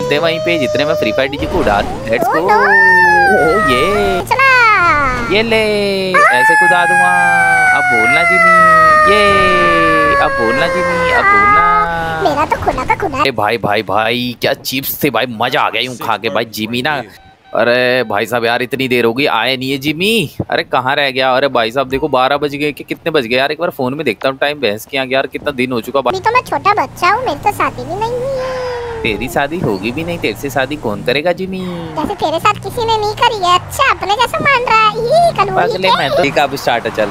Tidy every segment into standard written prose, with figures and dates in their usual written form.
दे वहीं पे जितने में फ्री फायर डीजे को उड़ा। Let's go. ये ले ऐसे कुदा दूंगा। अब बोलना जिमी। ये अब बोलना जिमी, अब बोलना। मेरा तो खुला का खुला। भाई भाई भाई क्या चिप्स थे भाई, मजा आ गया यूं खा के भाई। जिमी ना, अरे भाई साहब यार इतनी देर हो गई आए नहीं है जिमी। अरे कहाँ रह गया? अरे भाई साहब देखो 12 बज गए कि कितने बज गए यार, एक बार फोन में देखता हूँ टाइम। बहस किया यार कितना दिन हो चुका। अभी तो मैं छोटा बच्चा हूँ, मेरी तो शादी भी नहीं हुई है। तेरी शादी होगी भी नहीं, तेरे से शादी कौन करेगा जिमी? जैसे तेरे साथ किसी ने नहीं करी है। अच्छा अपने जैसा मान रहा है। अगले मैं तो ठीक है, अब स्टार्ट है चल।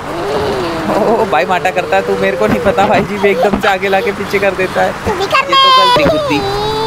ओ भाई माटा करता है तू, मेरे को नहीं पता भाई जी, एकदम से आगे लाके पीछे कर देता है। तू भी कर ले। ये तो गलती खुद दी।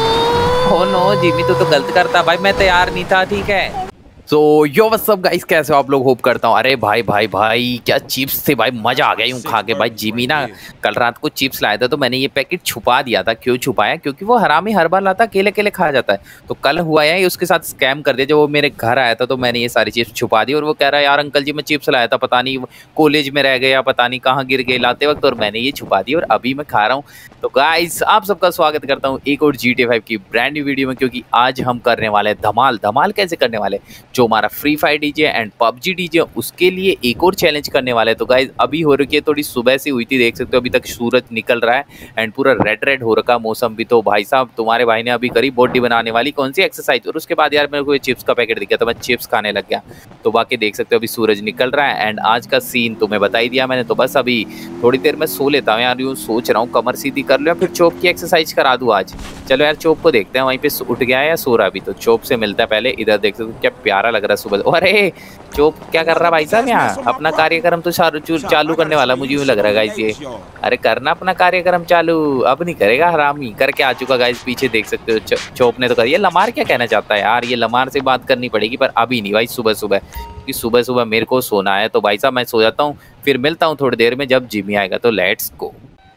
ओ नो जिमी तू तो गलत करता भाई, मैं तैयार नहीं था। ठीक है तो यो व्हाट्स अप गाइस, कैसे हो आप लोग? होप करता हूँ। अरे भाई भाई भाई क्या चिप्स थे भाई, मजा आ गया यूं खा के भाई। जिमी ना कल रात को चिप्स लाया था तो मैंने ये पैकेट छुपा दिया था। क्यों छुपाया? क्योंकि वो हरामी हर बार लाता अकेले अकेले खा जाता है। तो कल हुआ है उसके साथ स्कैम कर दिया। जब वो मेरे घर आया था तो मैंने ये सारी चिप्स छुपा दी और वो कह रहा है यार अंकल जी मैं चिप्स लाया था, पता नहीं कॉलेज में रह गया, पता नहीं कहाँ गिर गए लाते वक्त, और मैंने ये छुपा दी और अभी मैं खा रहा हूँ। तो गाइस आप सबका स्वागत करता हूँ एक और GTA 5 की ब्रांड न्यू वीडियो में, क्योंकि आज हम करने वाले हैं धमाल। धमाल कैसे करने वाले? जो हमारा free fire DJ and PUBG DJ उसके लिए एक और चैलेंज करने वाले हैं। तो गाइस अभी हो रही है, थोड़ी सुबह से हुई थी, देख सकते हो अभी तक सूरज निकल रहा है एंड पूरा रेड रेड हो रखा मौसम भी। तो भाई साहब तुम्हारे भाई ने अभी करी बॉडी बनाने वाली कौन सी एक्सरसाइज, और उसके बाद यार मेरे को ये चिप्स का पैकेट दिखा तो मैं चिप्स खाने लग गया। तो बाकी देख सकते हो अभी सूरज निकल रहा है एंड आज का सीन तुम्हें बता ही दिया मैंने। तो बस अभी थोड़ी देर में सो लेता हूँ यार, यूँ सोच रहा हूँ कमर सीधी कर लो, फिर चोप की एक्सरसाइज करा दूँ आज। चलो यार चोप को देखते हैं वहीं पे उठ गया है या सो रहा। अभी तो चोप से मिलता है पहले। इधर देख सकते हो क्या प्यारा लग रहा है सुबह। अरे चोप क्या कर रहा भाई साहब यहाँ? अपना कार्यक्रम तो चालू करने वाला मुझे यूँ लग रहा है गाइस ये। अरे करना अपना कार्यक्रम चालू, अब नहीं करेगा हरामी। करके आ चुका गाइस, पीछे देख सकते हो चोप ने तो कर। ये लमार क्या कहना चाहता है यार? ये लमार से बात करनी पड़ेगी पर अभी नहीं भाई, सुबह सुबह, क्योंकि सुबह सुबह मेरे को सोना है। तो भाई साहब मैं सो जाता हूँ, फिर मिलता हूँ थोड़ी देर में जब जिमी आएगा। तो लेट्स गो।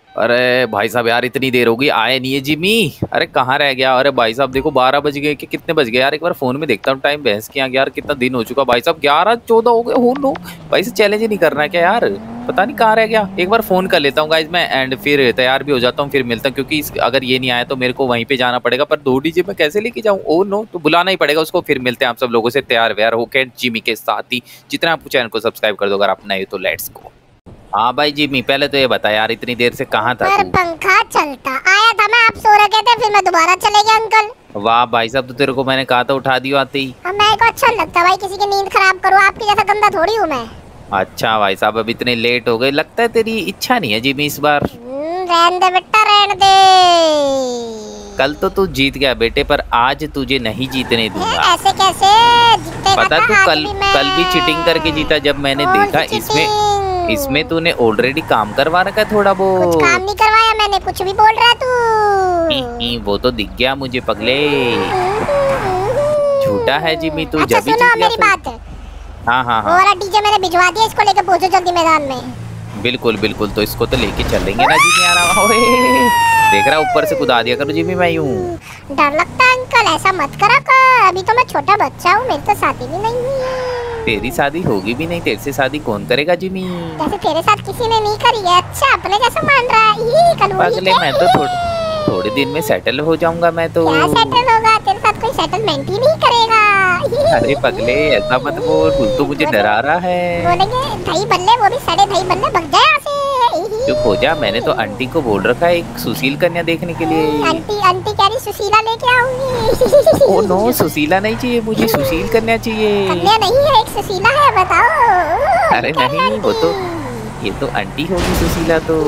अरे भाई साहब यार इतनी देर हो गई आए नहीं है जिमी। अरे कहाँ रह गया? अरे भाई साहब देखो 12 बज गए कि कितने बज गए यार, एक बार फोन में देखता हूँ टाइम। बहस किया यार कितना दिन हो चुका भाई साहब, 11-14 हो गए। हो नो भाई से चैलेंज ही नहीं करना है क्या यार? पता नहीं कहाँ रह गया। एक बार फोन कर लेता हूँ गाइज मैं एंड फिर तैयार भी हो जाता हूँ, फिर मिलता हूँ। क्योंकि अगर ये नहीं आया तो मेरे को वहीं पे जाना पड़ेगा, पर 2 डीजे मैं कैसे लेके जाऊँ? ओ नो, तो बुलाना ही पड़ेगा उसको। फिर मिलते हैं आप सब लोगों से तैयार व्यार होके जिमी के साथ ही। जितना आपको चैनल को सब्सक्राइब कर दो अगर आप नए तो लेट्स गो। हाँ भाई जिमी पहले तो ये बता यार इतनी देर से कहाँ था तू? पंखा चलता आया था मैं, आप सो रखे थे फिर मैं दोबारा चले गया अंकल। वाह भाई साहब, तो तेरे को मैंने कहा था उठा दियो आते ही। अब मेरे को अच्छा लगता भाई किसी की नींद खराब करूँ, आपकी जैसा गंदा थोड़ी हूँ मैं। अच्छा भाई साहब अब इतने लेट हो गए, लगता है तेरी इच्छा नहीं है जिमी इस बार। रहने दे बेटा रहने दे। कल तो तू जीत गया बेटे, पर आज तुझे नहीं जीतने दूंगा। ऐसे कैसे जीतेगा? पता तू कल भी चीटिंग करके जीता। जब मैंने देखा इसमें तूने ऑलरेडी काम करवा रखा है थोड़ा बहुत। कुछ काम नहीं करवाया मैंने, कुछ भी बोल रहा तू। वो तो दिख गया मुझे पगले, झूठा है जिमी तू। अच्छा सुनो मेरी बात। हाँ हाँ हाँ। और डीजे मैंने भिजवा दिया, इसको लेके पहुंचो जल्दी मैदान में। बिल्कुल बिल्कुल, तो इसको तो लेके चलेंगे ना जिमी। आ रहा देख रहा ऊपर से कुदा दिया करो जिमी। मैं यूं डर लगता है अंकल, ऐसा मत करा कर। अभी तो मैं छोटा बच्चा हूँ, मेरी तो शादी भी नहीं हुई है। तेरी शादी होगी भी नहीं, तेरे से शादी कौन करेगा जिमी? जैसे तेरे साथ किसी ने नहीं करी है। अच्छा अपने जैसा मान रहा है। अगले मैं तो थोड़े दिन में सेटल हो जाऊंगा मैं तो। क्या सेटल होगा? तेरे साथ कोई सेटलमेंट ही नहीं करेगा। अरे पगले ऐसा मत बोल, तू तो मुझे डरा रहा है। बोलेंगे दही बल्ले, वो भी सड़े दही बल्ले, भग जाए यहाँ से। चुप हो जा, मैंने तो आंटी को बोल रखा है एक सुशील कन्या देखने के लिए। आंटी कह रही सुशीला लेके आऊंगी। ओ नो सुशीला नहीं चाहिए मुझे, सुशील कन्या चाहिए। कन्या नहीं है, एक सुशीला है, बताओ। अरे नहीं वो तो ये तो आंटी होगी सुशीला। तो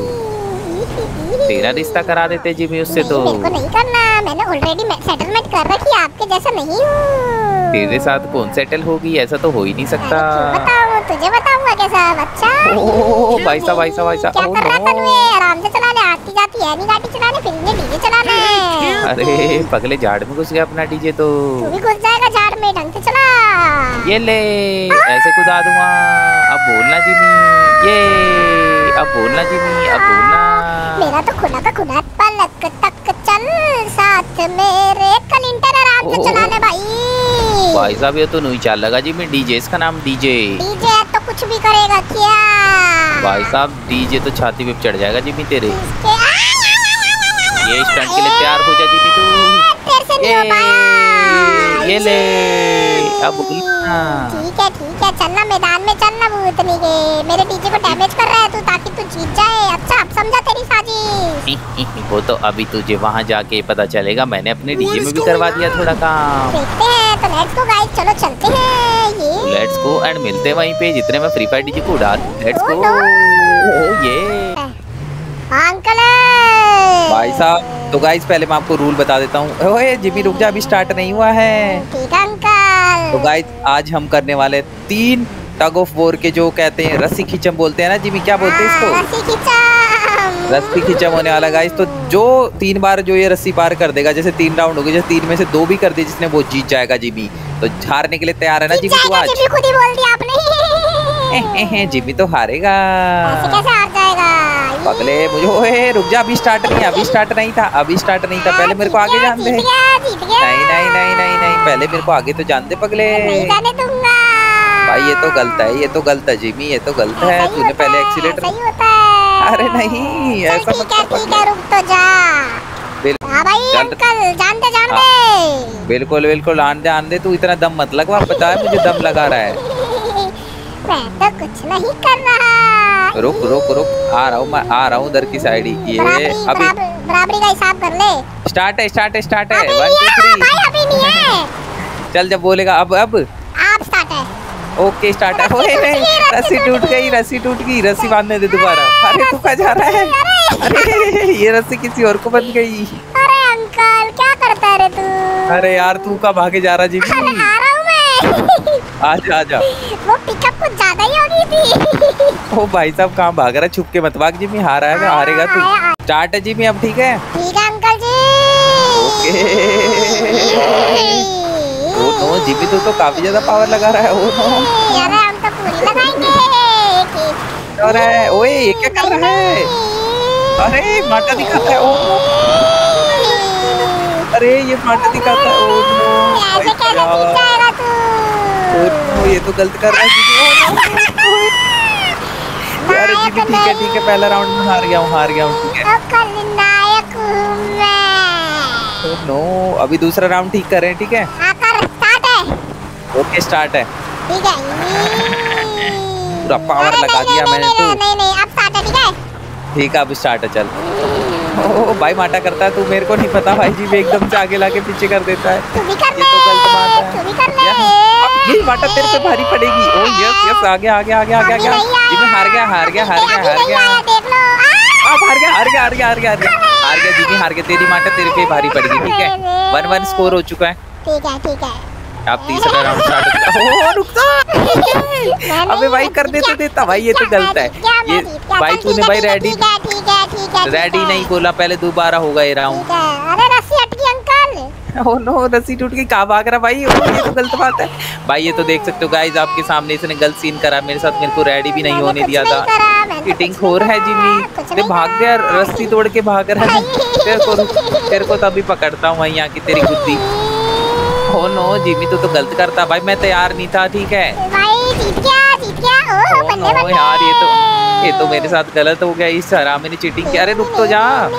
तेरा रिश्ता करा देते जिमी उससे। तो मेरे को नहीं करना, मैंने ऑलरेडी सेटलमेंट कर रखी है, आपके जैसा नहीं हूँ। तेरे साथ कौन सेटल होगी? ऐसा तो हो ही नहीं सकता। बताओ तुझे बताऊंगा कैसा बच्चा। ओ भाई साहब भाई साहब भाई साहब, क्या कर रहा था तू? आराम से चला ले, आती जाती है नहीं गाड़ी चलाने, फिर ये डीजे चलाना है। अरे पगले झाड़ में घुस गया अपना डीजे। तो तू भी घुस जाएगा झाड़ में, ढंग से चला। ये ले ऐसे कुदा दूंगा। अब बोलना जिमी। ये अब बोलना जिमी, अब बोलना। मेरा तो खुला का खुला। पलक तक चल साथ मेरे, कलिंटर आराम से चलाने भाई साहब ये तो नहीं चाल लगा जिमी। डीजे इसका नाम डीजे तो कुछ भी करेगा क्या? भाई साहब डीजे तो छाती पे चढ़ जाएगा जिमी तेरे। ये स्टंट के लिए तैयार हो जा जिमी तू। तेरे से नहीं हो पाया। ये ले अब ठीक है चलना मैदान में चलना भूतनी के। मेरे डीजे को डैमेज कर रहा है तू ताकि तू जीत जाए। अच्छा अब समझा तेरी साजिश। वो तो अभी तुझे वहाँ जाके पता चलेगा। मैंने अपने डीजे में भी करवा दिया थोड़ा काम। देखते हैं तो लेट्स गो गाइस, चलो चलते हैं। ये लेट्स गो एंड मिलते हैं वहीं पे जितने में फ्री फायर डीजे को उड़ा। Let's go. ये अंकल भाई साहब, तो गाइस पहले मैं आपको रूल बता देता हूँ। ओए जिमी रुक जा, अभी स्टार्ट नहीं हुआ है। ठीक है अंकल। तो गाइस आज हम करने वाले 3 टग ऑफ वॉर के, जो कहते हैं रस्सी खींचम बोलते हैं ना जिमी, क्या बोलते हैं इसको? रस्सी खींचम होने वाला गाइस। तो जो 3 बार जो ये रस्सी पार कर देगा, जैसे 3 राउंड हो गए, जैसे 3 में से 2 भी कर दिए जिसने, वो जीत जाएगा जिमी। तो हारने के लिए तैयार है ना जिमी तू आज? जिमी खुद ही बोल दिया आपने। जिमी तो हारेगा। ऐसे कैसे हार जाएगा? पगले मुझे, ओए रुक जा, अभी स्टार्ट नहीं था, पहले मेरे को आगे जान दे। नहीं, पहले मेरे को आगे तो जान दे पगले। नहीं जाने दूंगा भाई ये तो गलत है जिमी, ये तो गलत है। तूने पहले एक्सीलेटर। सही होता है। अरे नहीं ऐसा मत कर। ठीक है रुक तो जा। हाँ भाई अंकल जान दे। बिल्कुल आन दे। तू इतना दम मत लगवा, पता है मुझे दम लगा रहा है। मैं तो कुछ नहीं कर रहा। रुक आ रहा हूँ उधर की साइड ही। ये अभी बराबरी का हिसाब कर ले। स्टार्ट है 1 2 3। भाई अभी नहीं है। चल जब बोलेगा अब आप स्टार्ट है। ओके स्टार्ट है। ओए रस्सी टूट गई, रस्सी बांधने दे दोबारा। अरे तू कहाँ जा रहा है? अरे ये रस्सी किसी और को बंध गई। अरे अंकल क्या करता है रे तू? अरे यार तू कहाँ भागे जा रहा जिमी? आ रहा हूँ मैं। आजा। वो पिकअप कुछ ज्यादा ही हो गई थी। ओ भाई साहब कहाँ भाग रहा है? छुप के मत भाग जिमी, हारेगा तू। स्टार्ट है जिमी अब, ठीक है? ठीक है uncle ji. Oh no Jimmy तो काफी ज्यादा पावर लगा रहा है। ओ नो यार हम तो पूरी लगाएंगे। अरे ओए ये क्या कर रहा है? अरे माटा दिखाता है। ओ अरे ये माटा दिखाता है। ओ नो ऐसे कैसे जीत जाएगा तू? ओ नो ये तो गलत कर रहा है जिमी। अरे जिमी ठीक है, पहला राउंड में हार गया हूँ ठीक है। खलनायक हूँ मैं। ओ नो अभी दूसरा राउंड ठीक कर रहे हैं, ठीक है? स्टार्ट है। ओके स्टार्ट है। ठीक है। पूरा पावर लगा दिया मैंने तो। नहीं अब स्टार्ट है। ठीक है अब स्टार्ट है। चल ओ भाई माटा करता है तू, मेरे को नहीं पता भाई जी, एकदम से आगे लाके पीछे कर देता है। तू भी कर ले, ये तो गलत बात है। तू भी कर ले। अब ये माटा तेरे पे भारी पड़ेगी। ओ यस आगे जी मैं हार गया देख लो। अब हार गया जी, हार गया। तेरी माटा तेरे पे भारी पड़ेगी, ठीक है? 1-1 स्कोर हो चुका है। ठीक है। अब तीसरा राउंड स्टार्ट हो। रुक जा। अबे भाई कर दे तो देता भाई, ये तो गलत है। ये भाई तूने भाई रेडी नहीं बोला, पहले दोबारा होगा ये राउंड। अरे रस्सी हट गई अंकल। ओ नो रस्सी टूट गई, कहाँ भाग रहा भाई? ये तो गलत बात है भाई। ये तो देख सकते हो गाइस आपके सामने, इसने गलत सीन करा मेरे साथ, मेरे को रेडी भी नहीं होने दिया था। चीटिंग खोर है जिमी, भाग गया, रस्सी तोड़ के भाग रहा है। तेरे को तभी पकड़ता हूँ वहीं आके तेरी बुद्धि। ओ नो जिमी तू तो गलत करता भाई, मैं तैयार नहीं था, ठीक है? भाई जीत गया। ओ बल्ले यार ये तो मेरे साथ गलत हो गया। इस हरामी ने चीटिंग की। अरे रुक तो जा।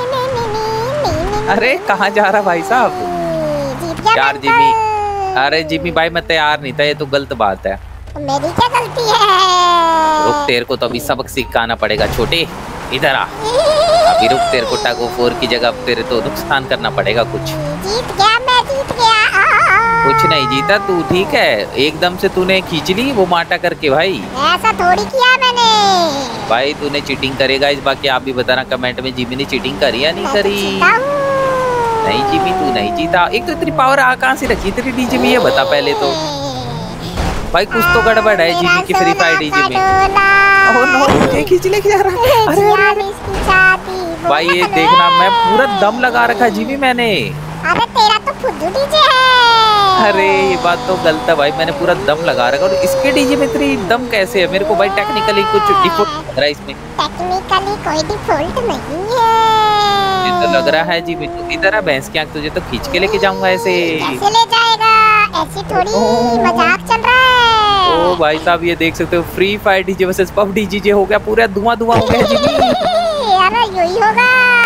अरे कहाँ जा रहा भाई साहब? यार जिमी, अरे जिमी भाई मैं तैयार नहीं था, ये तो गलत बात है। मेरी क्या गलती है? रुक तेरे को तो अभी सबक सिखाना पड़ेगा छोटे, इधर आ। अभी रुक, तेरे को टग ऑफ वॉर की जगह तेरे तो नुकसान करना पड़ेगा कुछ। जीत गया। कुछ नहीं जीता तू, ठीक है? एकदम से तूने खींच ली वो माटा करके भाई। ऐसा थोड़ी किया मैंने भाई। तूने चीटिंग करेगा इस बाकी आप भी बताना कमेंट में, जिमी ने चीटिंग करी या नहीं करी? नहीं जिमी तू नहीं जीता। एक तो इतनी पावर कहाँ से रखी तेरी डीजे में, ये बता पहले तो। भाई कुछ तो गड़बड़ है जिमी की फ्री फायर डीजे में। ओह नो ये खींच लेके जा रहा है। अरे भाई ये देखना, मैं पूरा दम लगा रखा जिमी मैंने। अरे तेरा तो फुद्दू डीजे है। अरे ये बात तो गलत है भाई, मैंने पूरा दम लगा रखा। और इसके डीजे में इतनी दम कैसे है? मेरे को भाई टेक्निकली कुछ डिफॉल्ट लग रहा है इसमें। टेक्निकली कोई डिफॉल्ट नहीं है। ये तो लग रहा है जिमी तू इधर आ, भैंस की आंख, तुझे तो खींच के लेके जाऊंगा ऐसे। कैसे ले जाएगा? ऐसी थोड़ी मजाक चल रहा है। ओ भाई साहब ये देख सकते हो, free fire DJ versus pub DJ हो गया, पूरा धुआं हो गया जिमी। अरे यही होगा।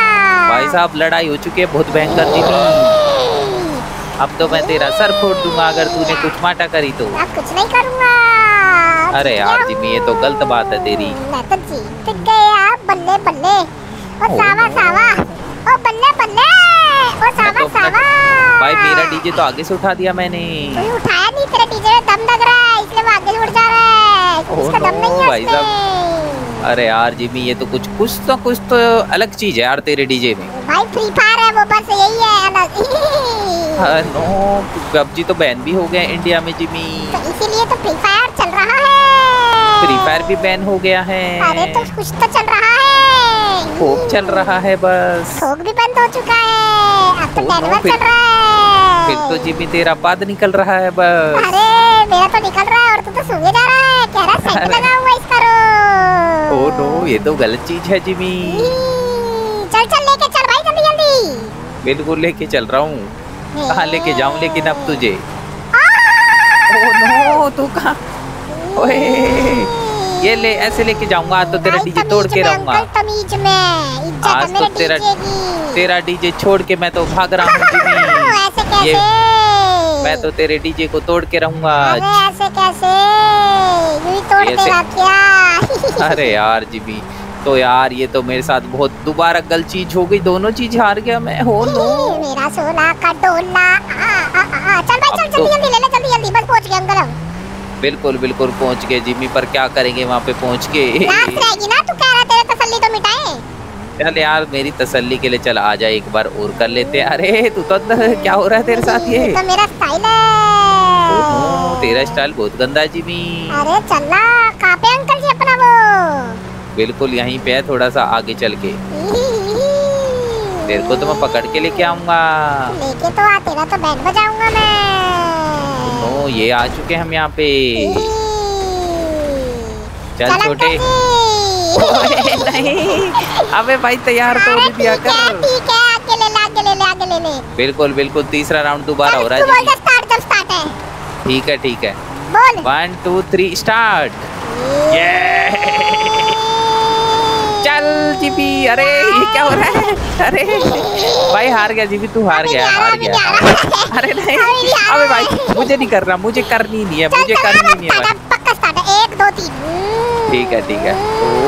भाई साहब लड़ाई हो चुकी है बहुत भयंकर जिमी। अब तो मैं तेरा सर फोड़ दूंगा अगर तूने कुछ माटा करी तो। मैं कुछ नहीं करूंगा। अरे यार जिमी ये तो गलत बात है तेरी। मैं तो जीत गया। बल्ले बल्ले ओ सावा सावा ओ बल्ले बल्ले ओ सावा सावा। भाई मेरा डीजे तो आगे से उठा दिया मैंने। तू उठाया नहीं, तेरे डीजे में दम लग रहा है इसलिए वो आगे से उड़ जा रहा है। इसका दम नहीं है भाई साहब। अरे यार जिमी ये तो कुछ तो अलग चीज है यार तेरे डीजे में। भाई फ्री फायर है वो, बस यही है अलग। नो पबजी तो बैन भी हो गया इंडिया में जिमी। तो इसीलिए तो फ्री फायर चल रहा है। फ्री फायर भी बैन हो गया है। अरे तो कुछ तो चल रहा है। खूब चल रहा है बस। थोक भी बंद हो चुका है, अब तो डैनवर चल रहा है। फिर तो जिमी तेरा बाद निकल रहा है बस। अरे मेरा तो निकल रहा है और तू तो सूंघे जा रहा है। कह रहा सेंट लगा हुआ इस करो। ओ नो ये तो गलत चीज है जिमी। चल चल लेके चल भाई जल्दी जल्दी। बिल्कुल लेके चल रहा हूँ। कहाँ लेके जाऊँ लेकिन अब तुझे। ओ नो तू कहाँ। ओए ये ले ऐसे लेके जाऊंगा तो तेरा डीजे तोड़ के रहूंगा। तमीज में इज्जत है आज तो मेरे डीजे की। तेरा डीजे छोड़ के मैं तो भाग रहा हूँ जिमी। ऐसे कैसे? मैं तो तेरे डीजे को तोड़ के रहूंगा आज। अरे ऐसे कैसे? यूं ही तोड़ देगा क्या? अरे यार जिमी तो यार ये तो मेरे साथ बहुत दोबारा गलत चीज हो गई। दोनों चीज हार गया मैं। हो नो मेरा सोना का डोला। चल भाई चल जल्दी जल्दी ले ले जल्दी जल्दी, बस पहुंच गए अंकल हम। बिल्कुल बिल्कुल पहुंच गए जिमी, पर क्या करेंगे वहाँ पे पहुँच के। लास्ट रहेगी ना, तू कह रहा तेरे तसल्ली तो मिटाए। चल यार मेरी तसल्ली के लिए चल आ जाए एक बार और कर लेते। अरे तू तो क्या हो रहा है तेरे साथ ये? तो मेरा स्टाइल है। तेरा स्टाइल बहुत गंदा है जिमी। अरे चलना कहाँ पे अंकल जी अपना वो? बिल्कुल यहीं पे है, थोड़ा सा आगे चल के। तेरे को तो मैं पकड़ के लेके आऊंगा। लेके तो आ, तेरा तो बैंड बजाऊंगा मैं। ओ ये आ चुके हम यहाँ पे। चल छोटे। नहीं अबे भाई तैयार तो हो दिया कर। ठीक है आगे ले ले आगे ले ले आगे ले ले। बिल्कुल बिल्कुल तीसरा राउंड दोबारा हो रहा है। बोल दे स्टार्ट जब स्टार्ट है। ठीक है बोल 1 2 3 स्टार्ट। चल जीबी। अरे ये क्या हो रहा है? अरे भाई हार गया जीबी, तू हार गया। अरे नहीं अबे भाई मुझे नहीं करना, मुझे करनी नहीं है, मुझे करनी नहीं है। पक्का स्टार्ट है 1 2 3। ठीक है।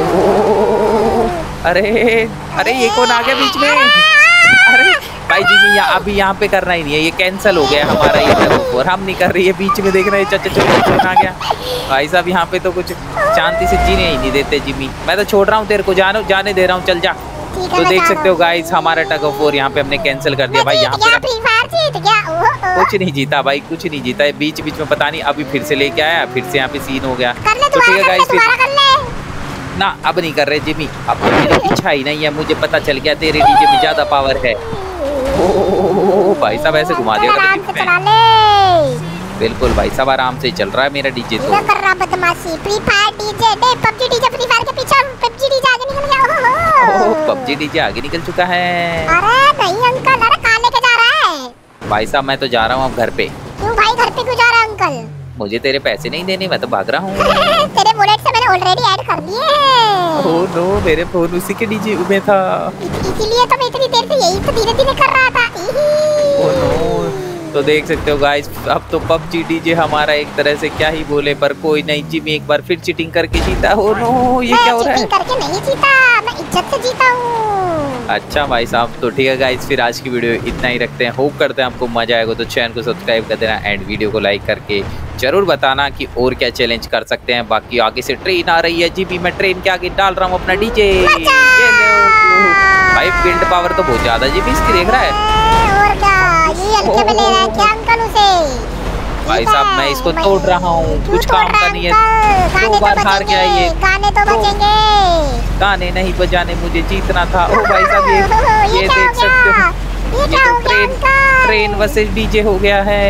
अरे ये कौन आ गया बीच में? अरे भाई जी अभी यहाँ पे करना ही नहीं है, ये कैंसिल हो गया हमारा ये टग और हम नहीं कर रही है। बीच में देख रहे हैं आ गया भाई साहब। यहाँ पे तो कुछ शांति से जीने ही नहीं देते जिमी। मैं तो छोड़ रहा हूँ तेरे को, जाने दे रहा हूँ, चल जा। तो देख सकते हो गाइस हमारा टग ऑफ वॉर यहाँ पे हमने कैंसिल कर दिया भाई। यहाँ पे कुछ नहीं जीता भाई, कुछ नहीं जीता। बीच में पता नहीं अभी फिर से लेके आया, फिर से यहाँ पे सीन हो गया। तो ठीक है गाइस ना अब नहीं कर रहे जिमी, अब तो मेरी इच्छा ही नहीं है। मुझे पता चल गया तेरे डीजे में ज्यादा पावर है। ओ भाई साहब ऐसे घुमा दिया। बिल्कुल भाई साहब आराम से चल रहा है मेरा डीजे। तो कर रहा बदमाशी। फ्री फायर डीजे नहीं, पबजी डीजे फ्री फायर के पीछे, पबजी डीजे आगे निकल गया। ओह पबजी डीजे आगे निकल चुका है। अरे नहीं अंकल, अरे कहाँ लेके जा रहा है? भाई साहब मैं तो जा रहा हूँ अब घर पे। क्यों भाई घर पे क्यों जा रहा है अंकल? मुझे तेरे पैसे नहीं देने, मैं तो भाग रहा हूँ। तेरे वॉलेट से मैंने ऑलरेडी ऐड कर दिए हैं। ओह नो मेरे फोन उसी के डीजे में था। इसीलिए तो मैं इतनी देर से यही तो धीरे कर रहा था। ओह नो तो देख सकते हो गाइस अब तो पबजी डीजे हमारा एक तरह से क्या ही बोले, पर कोई नहीं। जिमी एक बार फिर चीटिंग करके जीता। ओह नो ये क्या हो रहा है? चीटिंग करके नहीं जीता, मैं इज्जत से जीता हूँ। अच्छा भाई साहब तो ठीक है गाइस, फिर आज की वीडियो इतना ही रखते हैं। होप करते हैं आपको मजा आएगा, तो चैनल को सब्सक्राइब कर देना एंड वीडियो को लाइक करके जरूर बताना कि और क्या चैलेंज कर सकते हैं। बाकी आगे से ट्रेन आ रही है जीबी, मैं ट्रेन के आगे डाल रहा हूँ अपना डीजे। ये भाई बिल्ड पावर तो बहुत ज्यादा जीबी इसकी, देख रहा है? और क्या ये हल्के में ले रहा है क्या अंकल उसे? भाई साहब मैं इसको तोड़ रहा हूँ, कुछ काम का नहीं है। 2 बार हार गया ये। गाने तो बजेंगे। गाने नहीं बजाने, मुझे जीतना था। ओ भाई साहब ये देख सकते हो, ये तो ट्रेन वर्सेस डीजे हो गया है।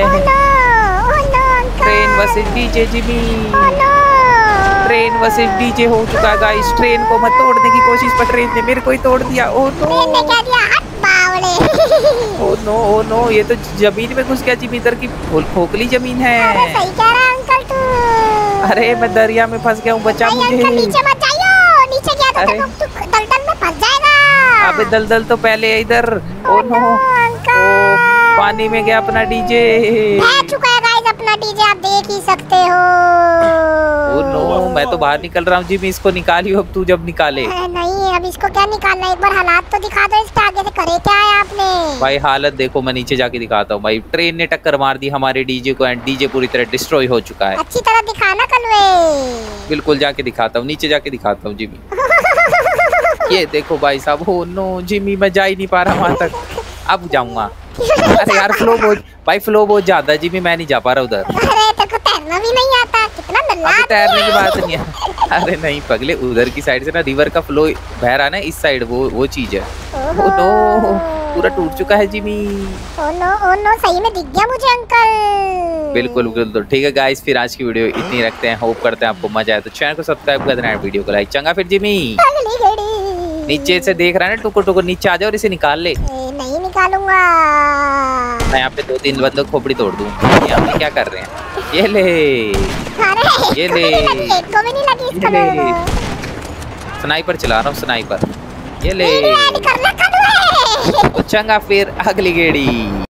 Train versus DJ Jimmy, train versus DJ हो चुका है गाइस। ट्रेन को मैं तोड़ने की कोशिश पर ट्रेन ने मेरे को ही तोड़ दिया। ओ नो ये तो जमीन में घुस गया जिमी, इधर की खोखली जमीन है। सही कह रहा है अंकल तू। अरे मैं दरिया में फंस गया हूँ, बचा मुझे। नीचे मत जाइयो, नीचे गया तो दलदल में फंस जाएगा। अबे दलदल तो पहले है इधर। ओ नो, ओ पानी में गया अपना डीजे। बह चुका है गाइस अपना डीजे, आप देख ही सकते हो। ओ नो, मैं तो बाहर निकल रहा हूँ जिमी, इसको निकालियो अब तू जब निकाले। नहीं अब इसको क्या निकालना, एक बार हालात तो दिखा दो इसके आगे से, करे क्या है आपने। भाई हालत देखो, मैं नीचे जाके दिखाता हूँ भाई। ट्रेन ने टक्कर मार दी हमारे डीजे को एंड डीजे पूरी तरह डिस्ट्रॉय हो चुका है। अच्छी तरह दिखाना कलवे। बिल्कुल जाके दिखाता हूँ, नीचे जाके दिखाता हूँ जिमी। ये देखो भाई साहब। ओ नो जिमी, मैं जा ही नहीं पा रहा वहां तक, अब जाऊंगा। अरे यार फ्लो बहुत ज्यादा जिमी, मैं नहीं जा पा रहा उधर। अरे तेरे को तैरना भी नहीं आता, कितना नल्ला। अभी तैरने की बात नहीं है। अरे नहीं पगले, उधर की साइड से ना रिवर का फ्लो बह रहा है ना, इस साइड वो चीज है। ओ नो, पूरा टूट चुका है जिमी। ओ नो सही में दिख गया मुझे अंकल। बिल्कुल बिल्कुल। तो ठीक है गाइस, फिर आज की वीडियो इतनी रखते हैं। होप करते हैं आपको मजा आए, तो चैनल को सब्सक्राइब कर देना, वीडियो को लाइक। चंगा फिर जिमी, नीचे से देख रहा है ना टुकुर टुकुर, नीचे आ जाओ और इसे निकाल ले। नहीं निकालूंगा मैं यहाँ पे 2-3 बंदों खोपड़ी तोड़ दूँ। यहाँ पे क्या कर रहे हैं, ये ले ये ले, को भी नहीं लगी इसको। स्नाइपर चला रहा हूँ, स्नाइपर। ये ले करना चंगा फिर अगली गेड़ी।